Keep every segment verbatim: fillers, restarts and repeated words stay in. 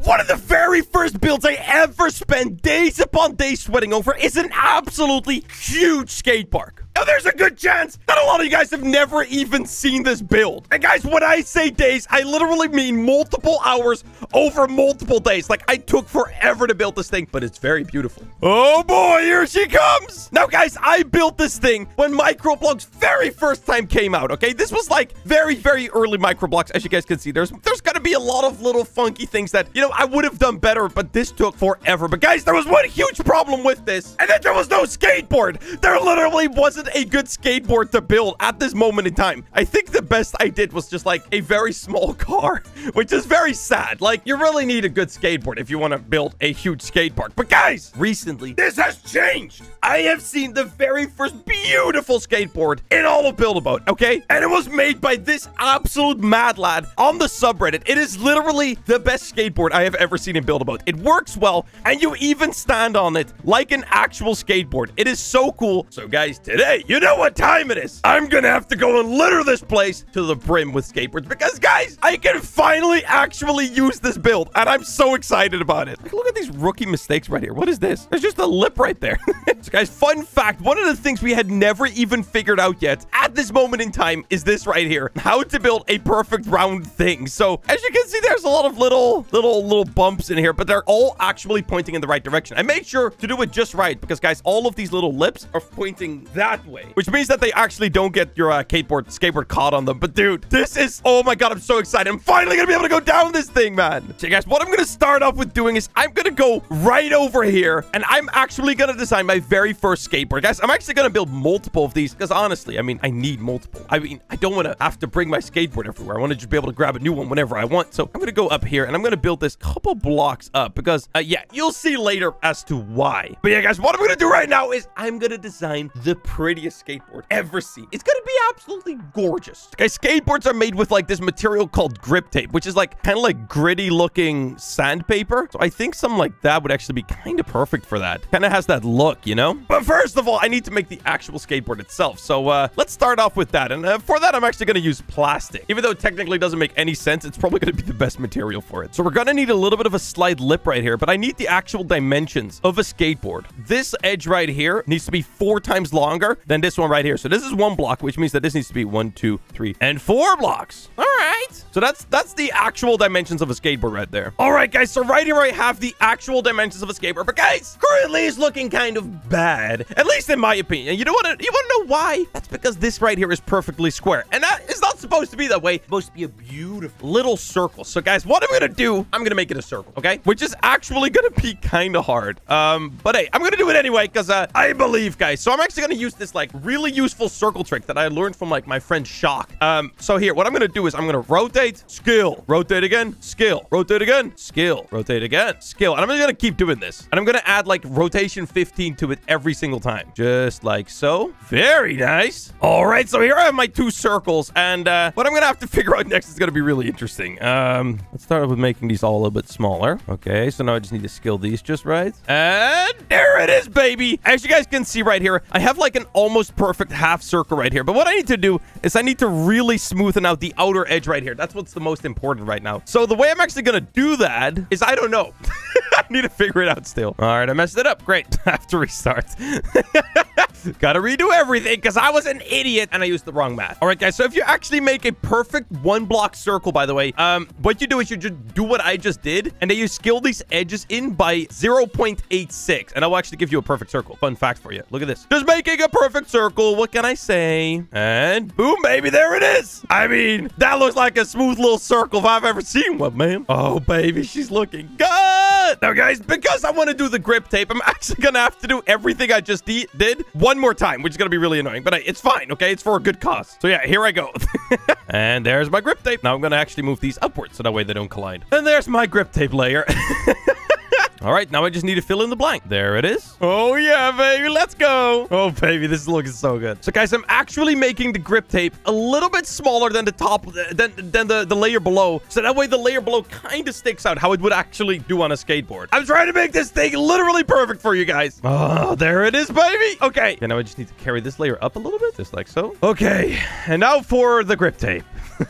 One of the very first builds I ever spent days upon days sweating over is an absolutely huge skate park. Now, there's a good chance that a lot of you guys have never even seen this build. And guys, when I say days, I literally mean multiple hours over multiple days. Like, I took forever to build this thing, but it's very beautiful. Oh boy, here she comes. Now, guys, I built this thing when Microblox very first time came out, okay? This was like very, very early Microblox. As you guys can see, there's, there's gonna be a lot of little funky things that, you know, I would have done better, but this took forever. But guys, there was one huge problem with this, and that there was no skateboard. There literally wasn't a good skateboard to build at this moment in time. I think the best I did was just like a very small car, which is very sad. Like, you really need a good skateboard if you want to build a huge skate park. But guys, recently, this has changed. I have seen the very first beautiful skateboard in all of Build-A-Boat, okay? And it was made by this absolute mad lad on the subreddit. It is literally the best skateboard I have ever seen in Build-A-Boat. It works well, and you even stand on it like an actual skateboard. It is so cool. So guys, today, you know what time it is. I'm gonna have to go and litter this place to the brim with skateboards because, guys, I can finally actually use this build, and I'm so excited about it. Like, look at these rookie mistakes right here. What is this? There's just a lip right there. So, guys, fun fact, one of the things we had never even figured out yet at this moment in time is this right here. How to build a perfect round thing. So, as you can see, there's a lot of little, little, little bumps in here, but they're all actually pointing in the right direction. I made sure to do it just right because, guys, all of these little lips are pointing that way, which means that they actually don't get your uh, skateboard, skateboard caught on them. But, dude, this is... Oh, my God, I'm so excited. I'm finally going to be able to go down this thing, man. So, guys, what I'm going to start off with doing is I'm going to go right over here, and I'm actually going to design my very first skateboard. Guys, I'm actually going to build multiple of these because, honestly, I mean, I need multiple. I mean, I don't want to have to bring my skateboard everywhere. I want to just be able to grab a new one whenever I want. So, I'm going to go up here, and I'm going to build this couple blocks up because, uh, yeah, you'll see later as to why. But, yeah, guys, what I'm going to do right now is I'm going to design the prettiest skateboard ever seen. It's going to be absolutely gorgeous. Guys, skateboards are made with, like, this material called grip tape, which is, like, kind of like gritty-looking sandpaper. So, I think something like that would actually be kind of perfect for that. Kind of has that look, you know? But first of all, I need to make the actual skateboard itself. So, uh, let's start off with that. And uh, for that, I'm actually going to use plastic. Even though it technically doesn't make any sense, it's probably going to be the best material for it. So, we're going to need a little bit of a slide lip right here, but I need the actual dimensions of a skateboard. This edge right here needs to be four times longer than this one right here. So, this is one block, which means that this needs to be one, two, three, and four blocks. All right. So, that's, that's the actual dimensions of a skateboard right there. All right, guys. So, right here, I have the actual dimensions of a skateboard. But, guys, currently it's looking kind of bad, at least in my opinion. You know what? You want to know why? That's because this right here is perfectly square, and that is not supposed to be that way. It's supposed to be a beautiful little circle. So, guys, what I'm gonna do, I'm gonna make it a circle, okay? Which is actually gonna be kind of hard. Um, but hey, I'm gonna do it anyway because uh, I believe, guys. So I'm actually gonna use this like really useful circle trick that I learned from like my friend Shock. Um, so here, what I'm gonna do is I'm gonna rotate, skill, rotate again, skill, rotate again, skill, rotate again, skill, and I'm just gonna keep doing this. And I'm gonna add like rotation fifteen to it every single time, just like so. Very nice. All right, so here I have my two circles, and uh, what I'm gonna have to figure out next is gonna be really interesting. Um, let's start with making these all a little bit smaller. Okay, so now I just need to scale these just right. And there it is, baby. As you guys can see right here, I have like an almost perfect half circle right here. But what I need to do is I need to really smoothen out the outer edge right here. That's what's the most important right now. So the way I'm actually gonna do that is I don't know. I need to figure it out still. All right, I messed it up. Great. I have to restart. Gotta redo everything because I was an idiot and I used the wrong math. All right, guys. So if you actually make a perfect one block circle, by the way, um, what you do is you just do what I just did, and then you scale these edges in by zero point eight six, and I will actually give you a perfect circle. Fun fact for you. Look at this. Just making a perfect circle. What can I say? And boom, baby, there it is. I mean, that looks like a smooth little circle if I've ever seen one, man. Oh, baby, she's looking good. Now, guys, because I want to do the grip tape, I'm actually gonna have to do everything I just did one more time, which is gonna be really annoying, but hey, it's fine, okay? It's for a good cause. So yeah, here I go. And there's my grip tape. Now I'm gonna actually move these upwards so that way they don't collide. And there's my grip tape layer. All right, now I just need to fill in the blank. There it is. Oh, yeah, baby. Let's go. Oh, baby, this is looking so good. So, guys, I'm actually making the grip tape a little bit smaller than the top, than, than the, the layer below. So that way the layer below kind of sticks out how it would actually do on a skateboard. I'm trying to make this thing literally perfect for you guys. Oh, there it is, baby. Okay. And now I just need to carry this layer up a little bit, just like so. Okay. And now for the grip tape.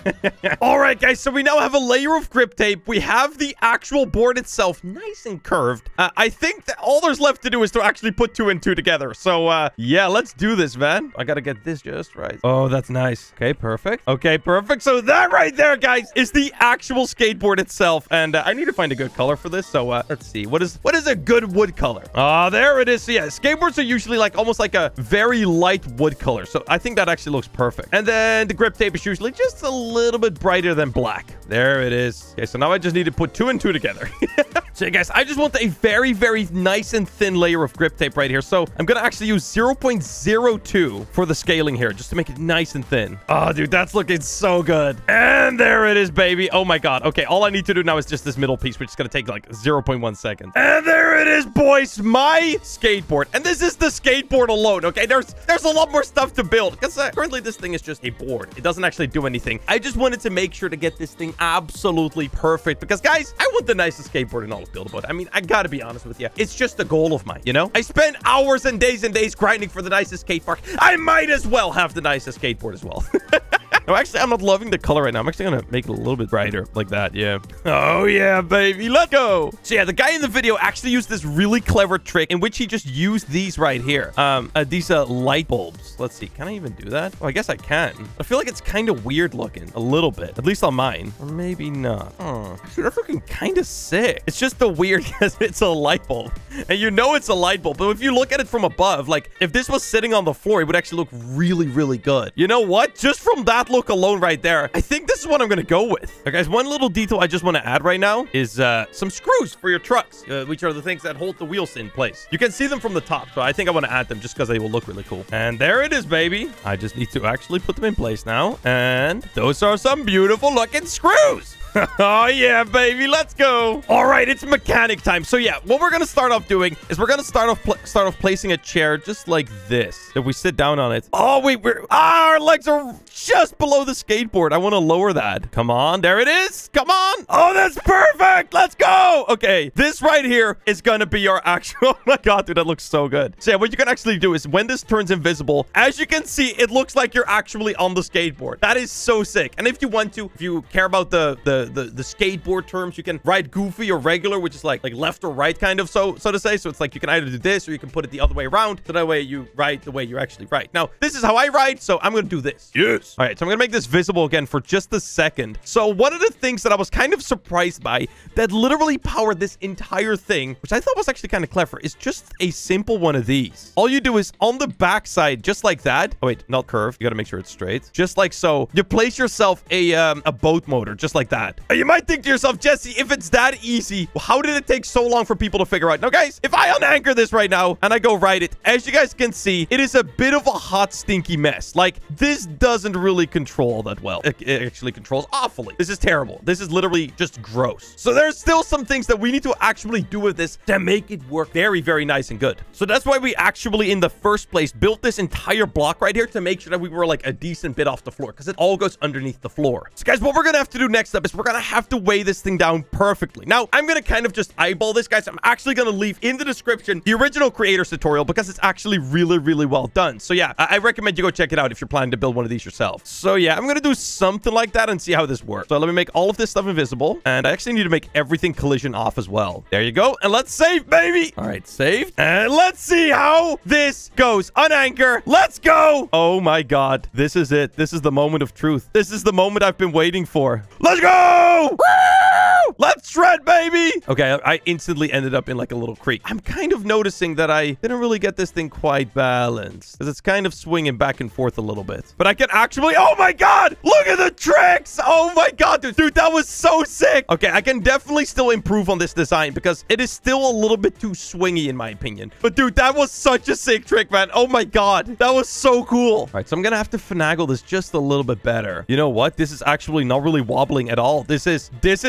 All right, guys, so we now have a layer of grip tape. We have the actual board itself nice and curved. Uh, I think that all there's left to do is to actually put two and two together. So, uh, yeah, let's do this, man. I gotta get this just right. Oh, that's nice. Okay, perfect. Okay, perfect. So that right there, guys, is the actual skateboard itself. And uh, I need to find a good color for this. So, uh, let's see. What is what is a good wood color? Oh, there it is. So, yeah, skateboards are usually like almost like a very light wood color. So I think that actually looks perfect. And then the grip tape is usually just a little bit brighter than black. There it is. Okay, so now I just need to put two and two together. So, yeah, guys, I just want a very, very nice and thin layer of grip tape right here. So I'm going to actually use zero point zero two for the scaling here, just to make it nice and thin. Oh, dude, that's looking so good. And there it is, baby. Oh, my God. Okay, all I need to do now is just this middle piece, which is going to take like zero point one seconds. And there it is, boys. My skateboard. And this is the skateboard alone, okay? There's there's a lot more stuff to build, because uh, currently this thing is just a board. It doesn't actually do anything. I just wanted to make sure to get this thing absolutely perfect, because, guys, I want the nicest skateboard in all of Build-A-Boat. I mean, I gotta be honest with you. It's just a goal of mine, you know? I spent hours and days and days grinding for the nicest skate park. I might as well have the nicest skateboard as well. No, actually, I'm not loving the color right now. I'm actually going to make it a little bit brighter like that. Yeah. Oh, yeah, baby. Let's go. So, yeah, the guy in the video actually used this really clever trick in which he just used these right here. Um, uh, these uh, light bulbs. Let's see. Can I even do that? Oh, I guess I can. I feel like it's kind of weird looking. A little bit. At least on mine. Or maybe not. Oh, actually, that's looking kind of sick. It's just the weird because it's a light bulb. And you know it's a light bulb. But if you look at it from above, like, if this was sitting on the floor, it would actually look really, really good. You know what? Just from that look alone right there, I think this is what I'm gonna go with. Okay, guys, one little detail I just want to add right now is uh some screws for your trucks, uh, which are the things that hold the wheels in place. You can see them from the top, so I think I want to add them just because they will look really cool. And there it is, baby. I just need to actually put them in place now, and those are some beautiful looking screws. Oh, yeah, baby. Let's go. All right, it's mechanic time. So, yeah, what we're going to start off doing is we're going to start off start off placing a chair just like this. If we sit down on it. Oh, wait. We're ah, our legs are just below the skateboard. I want to lower that. Come on. There it is. Come on. Oh, that's perfect. Let's go. Okay. This right here is going to be our actual... Oh, my God, dude. That looks so good. So, yeah, what you can actually do is when this turns invisible, as you can see, it looks like you're actually on the skateboard. That is so sick. And if you want to, if you care about the... the The, the skateboard terms, you can ride goofy or regular, which is like like left or right kind of, so so to say. So it's like you can either do this or you can put it the other way around, so that way you ride the way you actually ride. Now this is how I ride, so I'm gonna do this. Yes. All right, so I'm gonna make this visible again for just a second. So one of the things that I was kind of surprised by that literally powered this entire thing, which I thought was actually kind of clever, is just a simple one of these. All you do is on the back side, just like that. Oh wait, not curved. You gotta make sure it's straight. Just like so. You place yourself a um a boat motor, just like that. You might think to yourself, Jesse, if it's that easy, well, how did it take so long for people to figure out? Now, guys, if I unanchor this right now and I go ride it, as you guys can see, it is a bit of a hot, stinky mess. Like, this doesn't really control that well. It, it actually controls awfully. This is terrible. This is literally just gross. So there's still some things that we need to actually do with this to make it work very, very nice and good. So that's why we actually, in the first place, built this entire block right here to make sure that we were like a decent bit off the floor, because it all goes underneath the floor. So, guys, what we're going to have to do next up is we're going to have to weigh this thing down perfectly. Now, I'm going to kind of just eyeball this, guys. I'm actually going to leave in the description the original creator's tutorial because it's actually really, really well done. So, yeah, I, I recommend you go check it out if you're planning to build one of these yourself. So, yeah, I'm going to do something like that and see how this works. So, let me make all of this stuff invisible. And I actually need to make everything collision off as well. There you go. And let's save, baby. All right, saved. And let's see how this goes. Unanchor. Let's go. Oh, my God. This is it. This is the moment of truth. This is the moment I've been waiting for. Let's go. Woo! Let's shred, baby. Okay, I, I instantly ended up in like a little creek. I'm kind of noticing that I didn't really get this thing quite balanced because it's kind of swinging back and forth a little bit. But I can actually... Oh, my God. Look at the tricks. Oh, my God, dude. Dude, that was so sick. Okay, I can definitely still improve on this design because it is still a little bit too swingy in my opinion. But, dude, that was such a sick trick, man. Oh, my God. That was so cool. All right, so I'm going to have to finagle this just a little bit better. You know what? This is actually not really wobbling at all. This is... This is working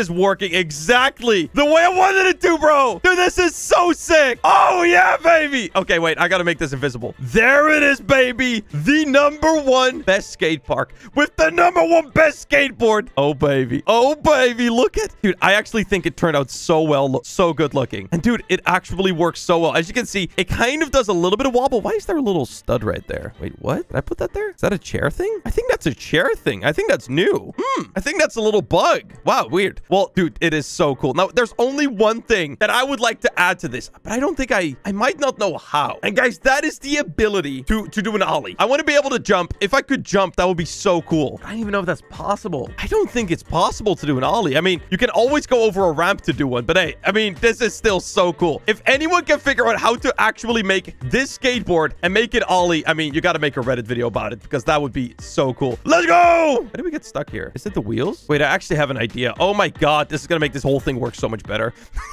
working exactly the way I wanted it to, bro. Dude, this is so sick. Oh, yeah, baby. Okay, wait. I got to make this invisible. There it is, baby. The number one best skate park with the number one best skateboard. Oh, baby. Oh, baby. Look at... Dude, I actually think it turned out so well. So good looking. And, dude, it actually works so well. As you can see, it kind of does a little bit of wobble. Why is there a little stud right there? Wait, what? Did I put that there? Is that a chair thing? I think that's a chair thing. I think that's new. Hmm. I think that's a little bug. Wow, weird. Well, dude, it is so cool. Now, there's only one thing that I would like to add to this, but I don't think I... I might not know how. And, guys, that is the ability to, to do an ollie. I want to be able to jump. If I could jump, that would be so cool. I don't even know if that's possible. I don't think it's possible to do an ollie. I mean, you can always go over a ramp to do one, but hey, I mean, this is still so cool. If anyone can figure out how to actually make this skateboard and make it ollie, I mean, you got to make a Reddit video about it because that would be so cool. Let's go! How did we get stuck here? Is it the wheels? Wait, I actually have an idea. Oh my God, this is going to make this whole thing work so much better.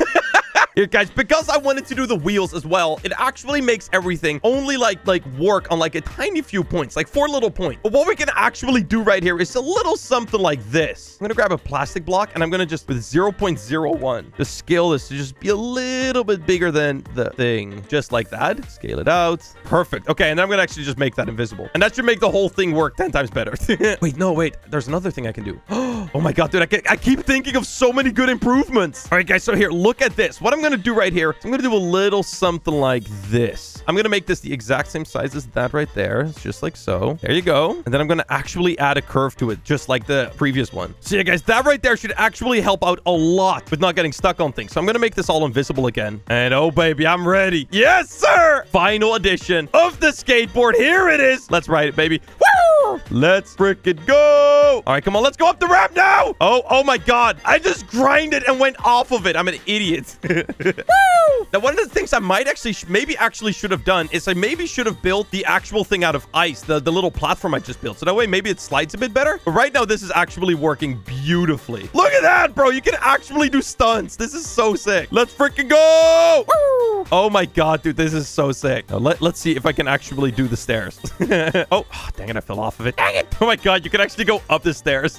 Here, guys, because I wanted to do the wheels as well, it actually makes everything only like like work on like a tiny few points, like four little points. But what we can actually do right here is a little something like this. I'm gonna grab a plastic block and I'm gonna just with zero point zero one just scale this to just be a little bit bigger than the thing, just like that. Scale it out. Perfect. Okay, and then I'm gonna actually just make that invisible, and that should make the whole thing work ten times better. Wait, no, wait. There's another thing I can do. Oh my God, dude, I, can, I keep thinking of so many good improvements. All right, guys, so here, look at this. What I'm gonna do right here, I'm gonna do a little something like this. I'm gonna make this the exact same size as that right there. It's just like so. There you go. And then I'm gonna actually add a curve to it, just like the previous one. So yeah, guys, that right there should actually help out a lot with not getting stuck on things. So I'm gonna make this all invisible again. And oh, baby, I'm ready. Yes, sir! Final edition of the skateboard. Here it is. Let's ride it, baby. Woo! Let's frickin' go. All right, come on. Let's go up the ramp now. Oh, oh my God. I just grinded and went off of it. I'm an idiot. Woo! Now, one of the things I might actually, sh maybe actually should have done is I maybe should have built the actual thing out of ice, the, the little platform I just built. So that way, maybe it slides a bit better. But right now, this is actually working beautifully. Look at that, bro. You can actually do stunts. This is so sick. Let's freaking go. Woo! Oh my God, dude. This is so sick. Now, let, let's see if I can actually do the stairs. oh, oh, dang it. I fell off of it. Dang it. Oh my God. You can actually go up the stairs.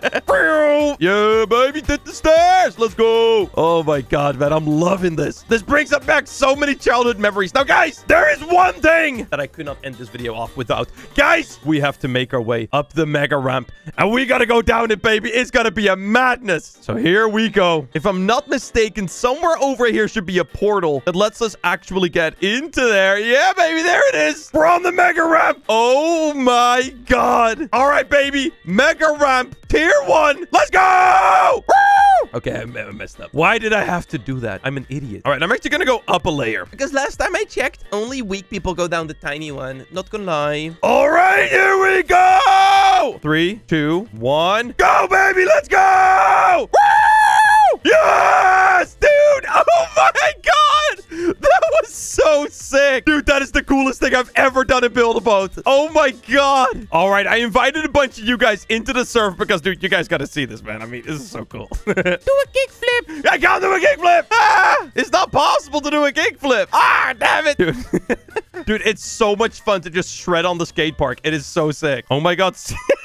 Yeah, baby. Did the stairs. Let's go. Oh my God, man. I'm loving this. This brings up back so many childhood memories. Now, guys, there is one thing that I could not end this video off without. Guys, we have to make our way up the mega ramp, and we got to go down it, baby. It's going to be a madness. So here we go. If I'm not mistaken, somewhere over here should be a portal that lets us actually get into there. Yeah, baby, there it is. We're on the mega ramp. Oh my God. All right, baby. Mega ramp tier one. Let's go. Woo! Okay, I messed up. Why did I have to do that? I'm an idiot. All right, I'm actually gonna go up a layer because last time I checked, only weak people go down the tiny one. Not gonna lie. All right, here we go. Three, two, one, go, baby. Let's go. Woo! Yes, dude. Oh my God. That was so sick. Dude, that is the coolest thing I've ever done in Build-A-Boat. Oh my God. All right, I invited a bunch of you guys into the surf because, dude, you guys got to see this, man. I mean, this is so cool. Do a kickflip. I can't do a kickflip. Ah, it's not possible to do a kickflip. Ah, damn it. Dude. Dude, it's so much fun to just shred on the skate park. It is so sick. Oh my God.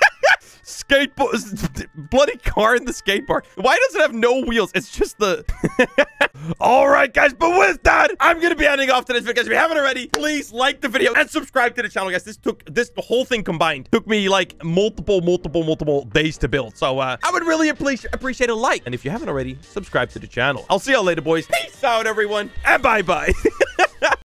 Skateboard, bloody car in the skate park. Why does it have no wheels? It's just the... All right, guys, but with that, I'm going to be ending off today's video. Guys, if you haven't already, please like the video and subscribe to the channel, guys. This took, this the whole thing combined took me like multiple, multiple, multiple days to build. So uh, I would really appreciate appreciate a like. And if you haven't already, subscribe to the channel. I'll see y'all later, boys. Peace out, everyone, and bye-bye.